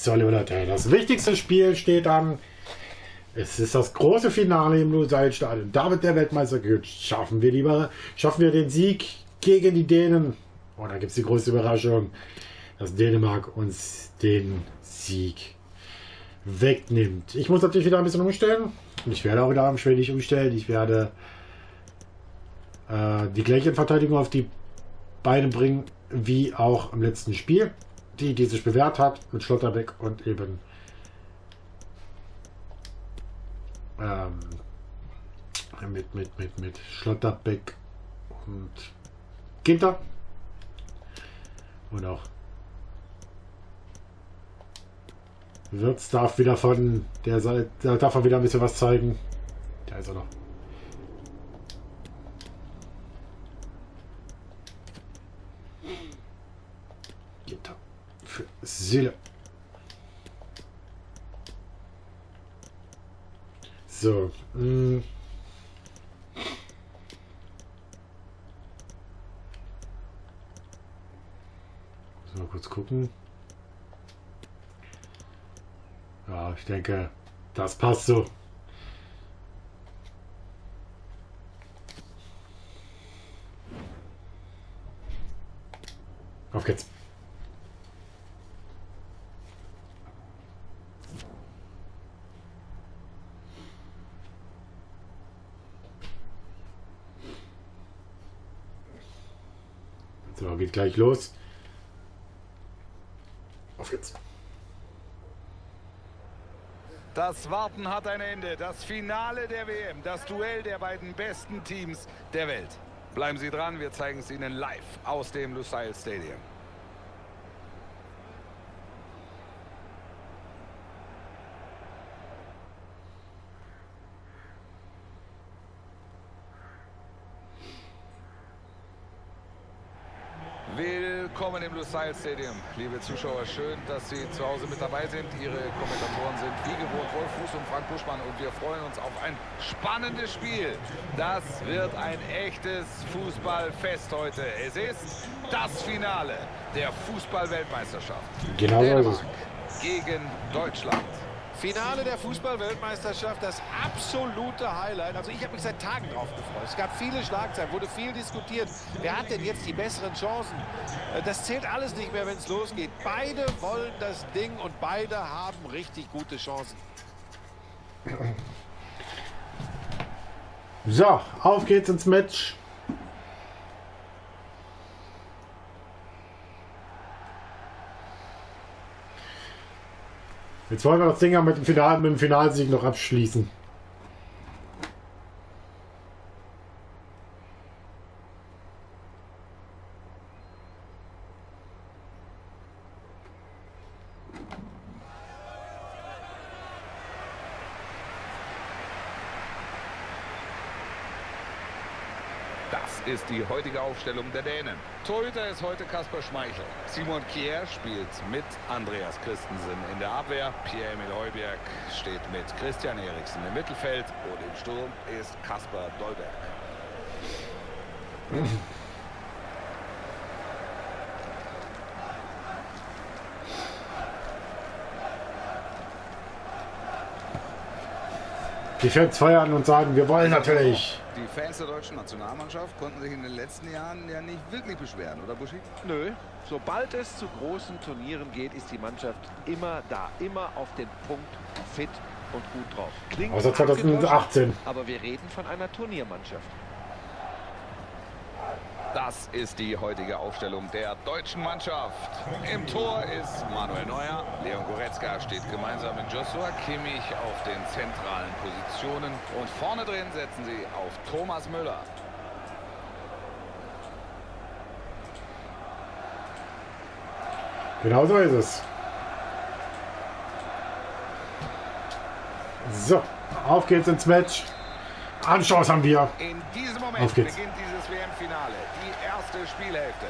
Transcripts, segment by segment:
So, Leute, das wichtigste Spiel steht an. Es ist das große Finale im Lusail-Stadion. Da wird der Weltmeister gekürt. Schaffen wir den Sieg gegen die Dänen? Oh, da gibt es die große Überraschung, dass Dänemark uns den Sieg wegnimmt. Ich muss natürlich wieder ein bisschen umstellen. Ich werde auch wieder am Schwedisch umstellen. Ich werde die gleiche Verteidigung auf die Beine bringen, wie auch im letzten Spiel, die sich bewährt hat, mit Schlotterbeck und eben mit Schlotterbeck und Ginter und auch Wirtz darf wieder der darf er wieder ein bisschen was zeigen. Da ist er noch. Ginter für Süle. So. Mal kurz gucken. Ja, ich denke, das passt so. Auf geht's. So, geht gleich los. Auf geht's. Das Warten hat ein Ende. Das Finale der WM. Das Duell der beiden besten Teams der Welt. Bleiben Sie dran, wir zeigen es Ihnen live aus dem Lusail Stadium. Willkommen im Lusail Stadium. Liebe Zuschauer, schön, dass Sie zu Hause mit dabei sind. Ihre Kommentatoren sind wie gewohnt Wolf Fuß und Frank Buschmann und wir freuen uns auf ein spannendes Spiel. Das wird ein echtes Fußballfest heute. Es ist das Finale der Fußball-Weltmeisterschaft. Genau so ist es. Gegen Deutschland. Finale der Fußball-Weltmeisterschaft, das absolute Highlight. Also ich habe mich seit Tagen drauf gefreut. Es gab viele Schlagzeilen, wurde viel diskutiert. Wer hat denn jetzt die besseren Chancen? Das zählt alles nicht mehr, wenn es losgeht. Beide wollen das Ding und beide haben richtig gute Chancen. So, auf geht's ins Match. Jetzt wollen wir das Ding ja mit dem Finalsieg noch abschließen. Das ist die heutige Aufstellung der Dänen. Torhüter ist heute Kasper Schmeichel. Simon Kjær spielt mit Andreas Christensen in der Abwehr. Pierre-Emil Højbjerg steht mit Christian Eriksen im Mittelfeld. Und im Sturm ist Kasper Dolberg. Die Fans feiern und sagen, wir wollen natürlich. Die Fans der deutschen Nationalmannschaft konnten sich in den letzten Jahren ja nicht wirklich beschweren, oder Buschi? Nö, sobald es zu großen Turnieren geht, ist die Mannschaft immer da, immer auf den Punkt, fit und gut drauf. Klingt außer 2018. Aber wir reden von einer Turniermannschaft. Das ist die heutige Aufstellung der deutschen Mannschaft. Im Tor ist Manuel Neuer. Leon Goretzka steht gemeinsam mit Joshua Kimmich auf den zentralen Positionen. Und vorne drin setzen sie auf Thomas Müller. Genau so ist es. So, auf geht's ins Match. Anstoß haben wir. In diesem Moment beginnt dieses WM-Finale, die erste Spielhälfte.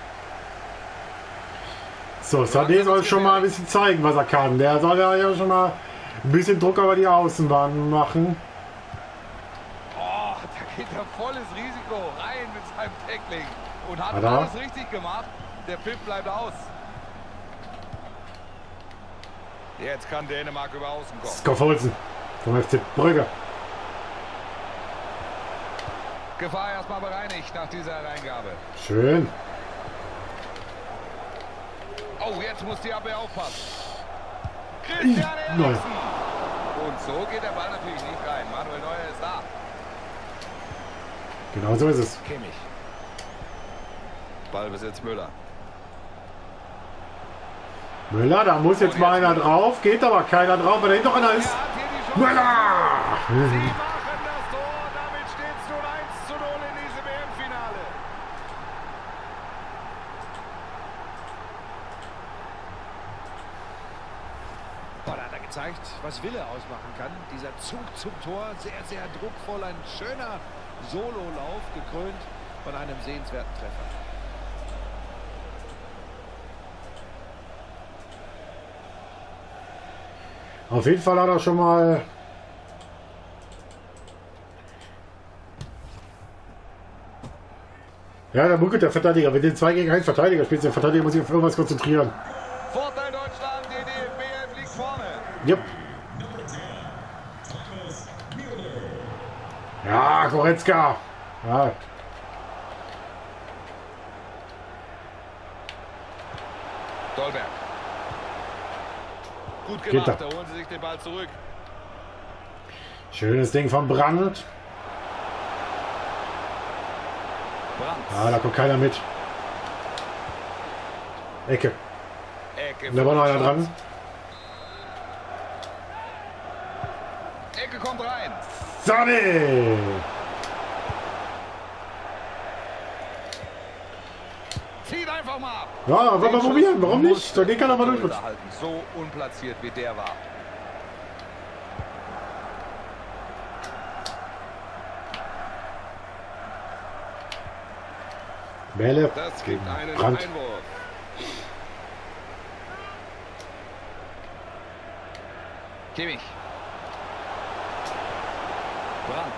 So, Sané soll schon mal ein bisschen zeigen, was er kann. Der soll ja schon mal ein bisschen Druck über die Außenbahn machen. Oh, da geht er volles Risiko rein mit seinem Tackling und hat alles richtig gemacht. Der Pfiff bleibt aus. Jetzt kann Dänemark über außen kommen. Skofholsen vom FC Brügge. Gefahr erstmal bereinigt nach dieser Reingabe. Schön. Oh, jetzt muss die Abwehr aufpassen. Christian Neuer. Eriksen. Und so geht der Ball natürlich nicht rein. Manuel Neuer ist da. Genau so ist es. Kimmich. Ballbesitz Müller. Müller, da muss jetzt mal einer drauf. Geht aber keiner drauf, weil da hinten noch einer ist. Er hat hier die Chance. Müller! Sie machen das Tor. Damit steht es nun 1:0 in diesem WM-Finale. Boah, da hat er gezeigt, was Wille ausmachen kann. Dieser Zug zum Tor, sehr, sehr druckvoll. Ein schöner Sololauf, gekrönt von einem sehenswerten Treffer. Auf jeden Fall hat er schon mal... Ja, der Mucke, der Verteidiger. Wenn den 2 gegen 1 Verteidiger spielt, der Verteidiger muss sich auf irgendwas konzentrieren. Vorteil Deutschland, die DFB liegt vorne. Jupp. Ja, Goretzka. Ja. Dolberg. Gut Geht gemacht, da. da holen sie sich den Ball zurück. Schönes Ding von Brandt. Brandt. Ah, da kommt keiner mit. Ecke. Ecke. Da war noch einer dran. Ecke kommt rein. Sané! Zieht einfach mal ab. Ja, wollen wir Den probieren. Schuss Warum nicht? So, den kann er mal musste durch. halten. So unplatziert wie der war. Bälle. Das gibt einen Brandt. Einwurf. Kimmich. Brandt.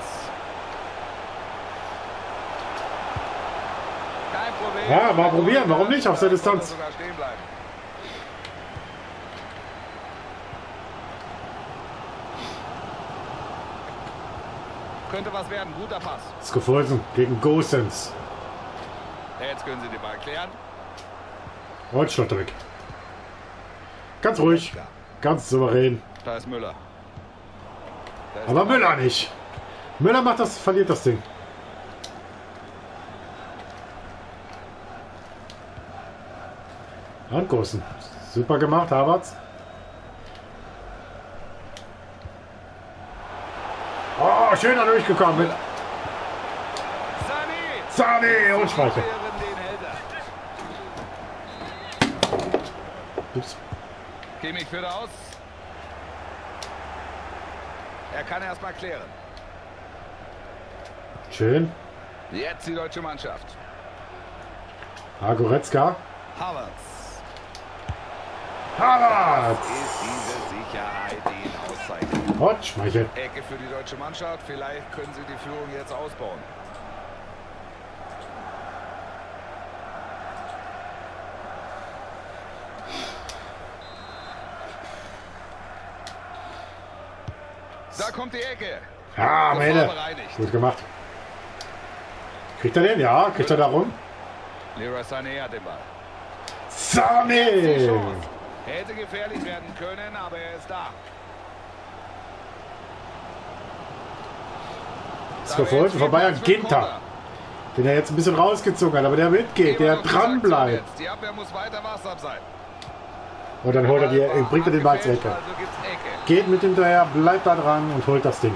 Kein Problem. Ja, mal probieren. Warum nicht? Auf der Distanz. Sogar stehen bleiben. Könnte was werden. Guter Pass. Skofholsen gegen Gosens. Jetzt können sie den Ball klären. Und Schotterweg. Ganz ruhig. Ganz souverän. Da ist Müller. Da ist Aber der Ball. Müller nicht. Müller macht das, verliert das Ding. Und Gosen. Super gemacht, Havertz. Oh, schöner durchgekommen mit Sané. Sané und Schmeichel. Den hält er. Ups. Kimmich führt aus. Er kann erst mal klären. Schön. Jetzt die deutsche Mannschaft. Goretzka. Havertz. Havertz. Ist diese Sicherheit, die ihn auszeichnet. Und Schmeichel. Ecke für die deutsche Mannschaft. Vielleicht können sie die Führung jetzt ausbauen. Da kommt die Ecke. Ja, am Ende. bereinigt. Gut gemacht. Kriegt er den? Ja, kriegt er da rum. Leroy Sané hat den Ball. Die Sané. Chance. Hätte gefährlich werden können, aber er ist da. Skofholsen vorbei an Ginter. Den er jetzt ein bisschen rausgezogen hat, aber der mitgeht, der dran bleibt. Die Abwehr muss weiter wachsam sein. Und dann holt er die, bringt er den Ball zur Ecke. Also gibt's Ecke. Geht mit hinterher, bleibt da dran und holt das Ding.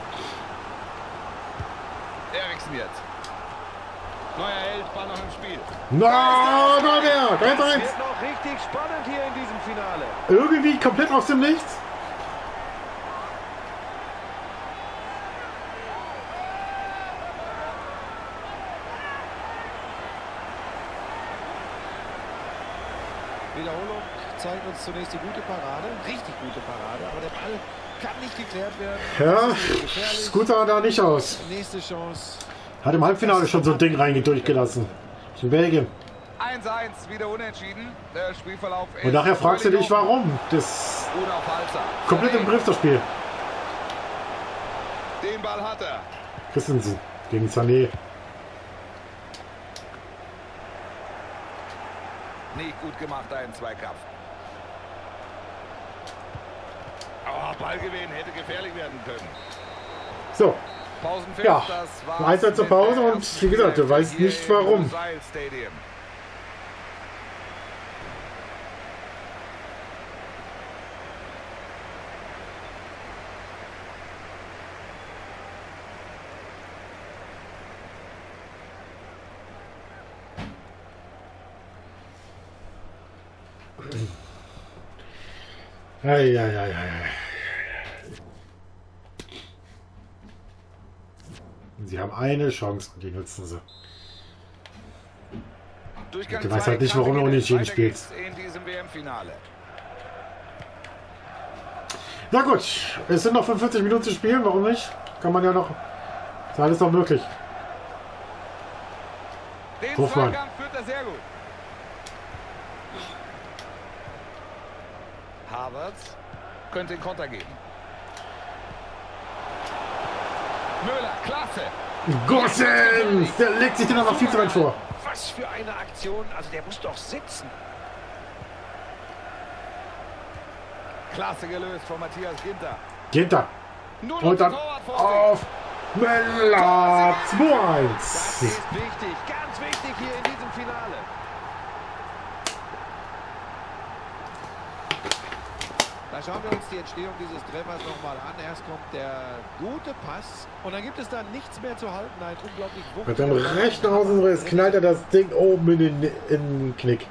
Eriksen jetzt. Neuer Held, Ball noch im Spiel. No, Neuberg, 1-1. Wird noch richtig spannend hier in diesem Finale. Irgendwie komplett aus dem Nichts. Wiederholung zeigt uns zunächst die gute Parade, richtig gute Parade, aber der Ball kann nicht geklärt werden. Ja, Das ist gefährlich. das gut sah da nicht aus. Nächste Chance. Hat im Halbfinale schon so ein Ding durchgelassen. In Belgien. 1-1, wieder unentschieden. Der Spielverlauf ist Und nachher fragst du dich, völlig offen. warum. Das Una Palzer. Komplett im Griff das Spiel. Den Ball hat er. Christensen gegen Sané. Nicht gut gemacht, ein Zweikampf. Oh, Ballgewinn hätte gefährlich werden können. So, Pausenpfiff, ja, das war's 1 zur mit Pause der und ersten wie gesagt, du Spielhälfte weißt hier nicht im warum. Lusail Stadium. Ei. Sie haben eine Chance und die nutzen sie. Durchgang Du weißt zwei halt nicht, warum du kann unentschieden weiter spielst. geht's in diesem WM-Finale. Na gut, es sind noch 45 Minuten zu spielen, warum nicht? Kann man ja noch. Ist alles noch möglich. Den Hofmann. Zweikampf führt er sehr gut. Havertz könnte den Konter geben. Müller, klasse. Gossens! Der legt sich den aber viel zu weit vor. Was für eine Aktion. Also der muss doch sitzen. Klasse gelöst von Matthias Ginter. Ginter. Nur noch Und dann Torwart vor sich. auf Müller. 2-1. Das ist wichtig, ganz wichtig hier in diesem Finale. Da schauen wir uns die Entstehung dieses Treffers nochmal an. Erst kommt der gute Pass und dann gibt es da nichts mehr zu halten. Ein unglaublich Mit dem rechten Außenriss knallt er das Ding oben in den Knick.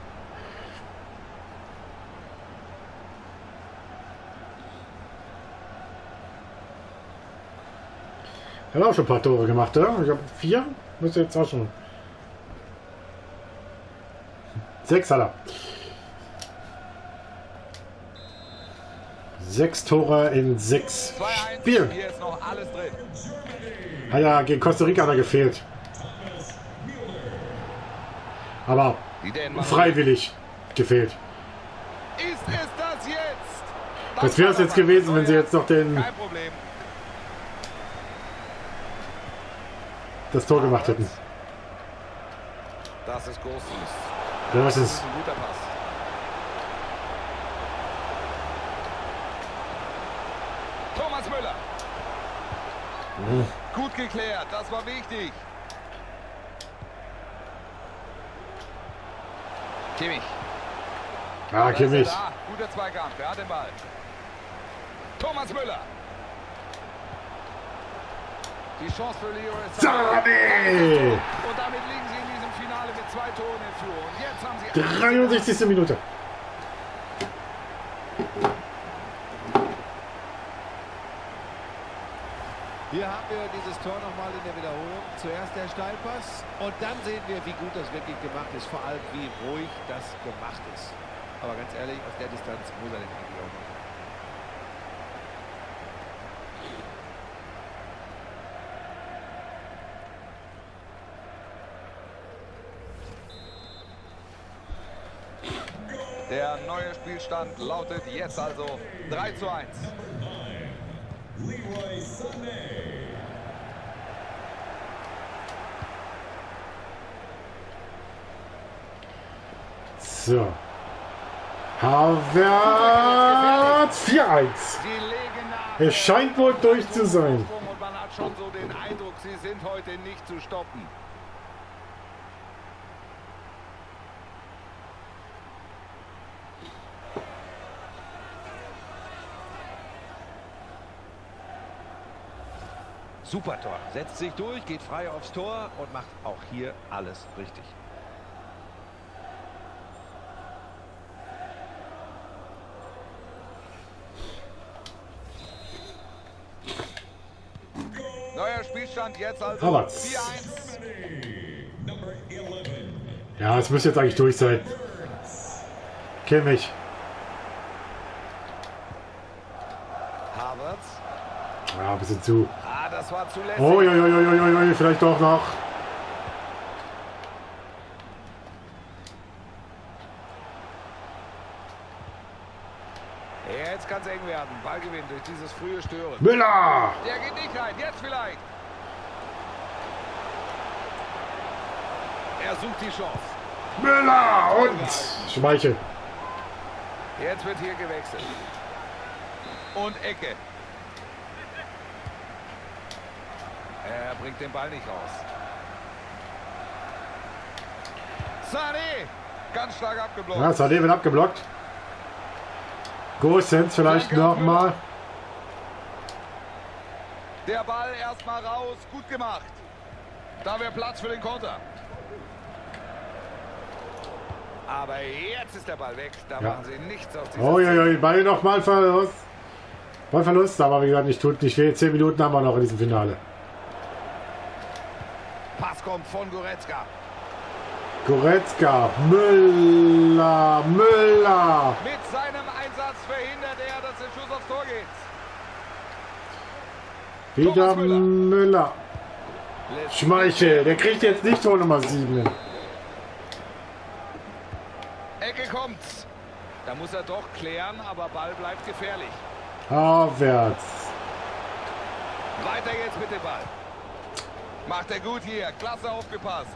Er hat auch schon ein paar Tore gemacht, oder? Ich habe 4. Müsste jetzt auch schon. 6 hat er. 6 Tore in 6 2-1. Spielen. Hier ist noch alles drin. Ja, gegen Costa Rica hat er gefehlt. Aber Die Dänen machen- freiwillig gefehlt. Ist es das jetzt? Was wäre es jetzt gewesen, wenn sie jetzt noch Kein Problem. das Tor gemacht hätten? Das ist Gosens. Ja, Das das ist ist ein guter Pass. Thomas Müller. Gut geklärt, das war wichtig. Kimmich. ja, Da ist Kimmich. er da. Guter Zweikampf, er hat den Ball. Thomas Müller. Die Chance für Leo ist Sané! und damit liegen sie in diesem Finale mit 2 Toren in Führung. Und jetzt haben sie 63. Minute. Hier haben wir dieses Tor nochmal in der Wiederholung. Zuerst der Steilpass und dann sehen wir, wie gut das wirklich gemacht ist. Vor allem, wie ruhig das gemacht ist. Aber ganz ehrlich, aus der Distanz muss er den eigentlich auch machen. Der neue Spielstand lautet jetzt also 3:1. So. Havertz 4-1. Sie legen nach. Es scheint wohl durch zu sein. Und man hat schon so den Eindruck, sie sind heute nicht zu stoppen. Super Tor. Setzt sich durch, geht frei aufs Tor und macht auch hier alles richtig. Neuer Spielstand jetzt also Havertz. 4:1. Ja, es müsste jetzt eigentlich durch sein. Kimmich. Havertz. Ja, ein bisschen zu. Ah, das war zulässig. Ui, vielleicht doch noch. werden. Ballgewinn durch dieses frühe Stören. Müller! Der geht nicht rein, jetzt vielleicht. Er sucht die Chance. Müller und Schmeichel. Jetzt wird hier gewechselt. Und Ecke. Er bringt den Ball nicht raus. Sané, ganz stark abgeblockt. Ja, Sané wird abgeblockt. Gosens vielleicht nochmal. Der Ball erstmal raus, gut gemacht. Da wäre Platz für den Konter. Aber jetzt ist der Ball weg. Da machen sie nichts auf diese Uiuiui, Ball nochmal Verlust. Ballverlust, aber wie gesagt, nicht tut nicht weh. 10 Minuten haben wir noch in diesem Finale. Pass kommt von Goretzka. Goretzka, Müller, Müller. Mit seinem Einsatz verhindert er, dass der Schuss aufs Tor geht. Wieder Müller. Schmeichel, der kriegt jetzt nicht Tor Nummer 7 hin. Ecke kommt. Da muss er doch klären, aber Ball bleibt gefährlich. Aufwärts. Weiter jetzt mit dem Ball. Macht er gut hier. Klasse aufgepasst.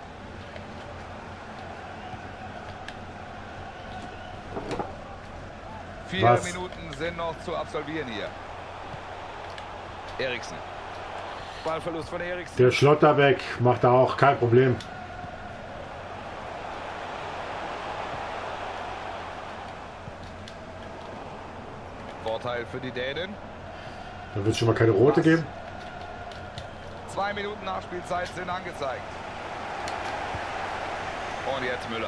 Vier Minuten sind noch zu absolvieren hier. Eriksen. Ballverlust von Eriksen. Der Schlotterbeck macht da auch kein Problem. Vorteil für die Dänen. Da wird es schon mal keine rote geben. 2 Minuten Nachspielzeit sind angezeigt. Und jetzt Müller.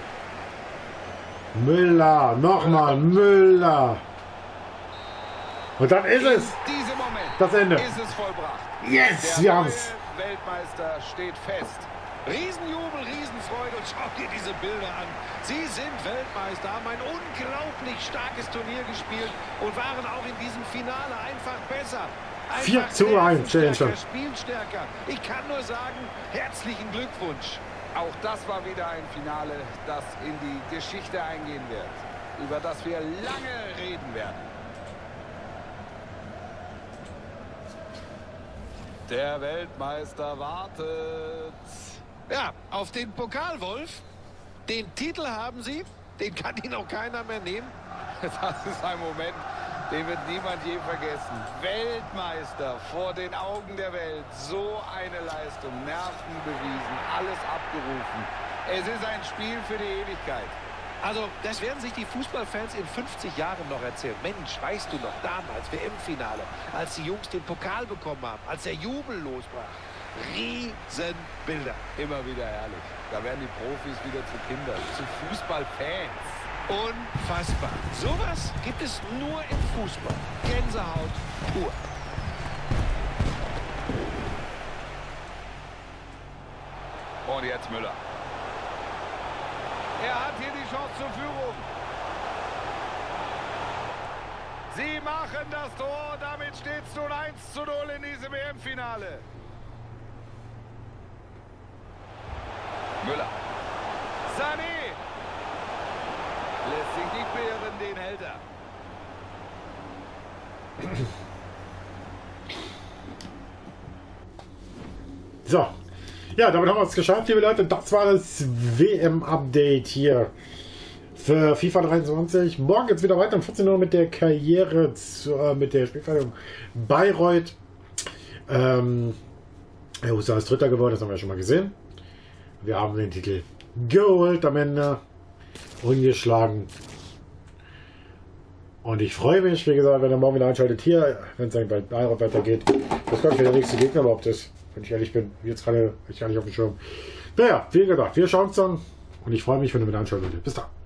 Müller, nochmal Müller. Und dann ist es. In diesem Moment das Ende. Ist es vollbracht. Yes, Der wir neue haben's. Weltmeister steht fest. Riesenjubel, Riesenfreude und schaut dir diese Bilder an. Sie sind Weltmeister, haben ein unglaublich starkes Turnier gespielt und waren auch in diesem Finale einfach besser. 4:1, stärker, spielstärker. Ich kann nur sagen, herzlichen Glückwunsch. Auch das war wieder ein Finale, das in die Geschichte eingehen wird, über das wir lange reden werden. Der Weltmeister wartet. Ja, auf den Pokalwolf. Den Titel haben sie. Den kann ihn auch keiner mehr nehmen. Das ist ein Moment, den wird niemand je vergessen. Weltmeister vor den Augen der Welt. So eine Leistung. Nerven bewiesen. Alles abgerufen. Es ist ein Spiel für die Ewigkeit. Also, das werden sich die Fußballfans in 50 Jahren noch erzählen. Mensch, weißt du noch, damals, WM-Finale, als die Jungs den Pokal bekommen haben, als der Jubel losbrach. Riesenbilder. Immer wieder herrlich. Da werden die Profis wieder zu Kindern, zu Fußballfans. Unfassbar. Sowas gibt es nur im Fußball. Gänsehaut pur. Und jetzt Müller. Er hat hier die Chance zur Führung. Sie machen das Tor. Damit steht es nun 1:0 in diesem WM-Finale. Müller. Sané. Lässt sich nicht beirren, den hält er. So. Ja, damit haben wir es geschafft, liebe Leute. Das war das WM-Update hier für FIFA 23. Morgen geht es wieder weiter um 14 Uhr mit der Karriere, mit der Spielvereinigung Bayreuth. Husar ist Dritter geworden, das haben wir ja schon mal gesehen. Wir haben den Titel geholt am Ende. Ungeschlagen. Und ich freue mich, wie gesagt, wenn ihr morgen wieder einschaltet hier, wenn es dann bei Bayreuth weitergeht. Das kommt für der nächste Gegner überhaupt ist. Wenn ich ehrlich bin, jetzt gerade ich gar nicht auf dem Schirm. Naja, wie gesagt, wir schauen es dann und ich freue mich, wenn ihr mit anschauen würdet. Bis dann.